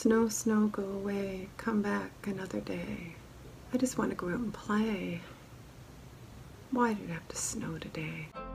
Snow, snow, go away, come back another day. I just want to go out and play. Why did it have to snow today?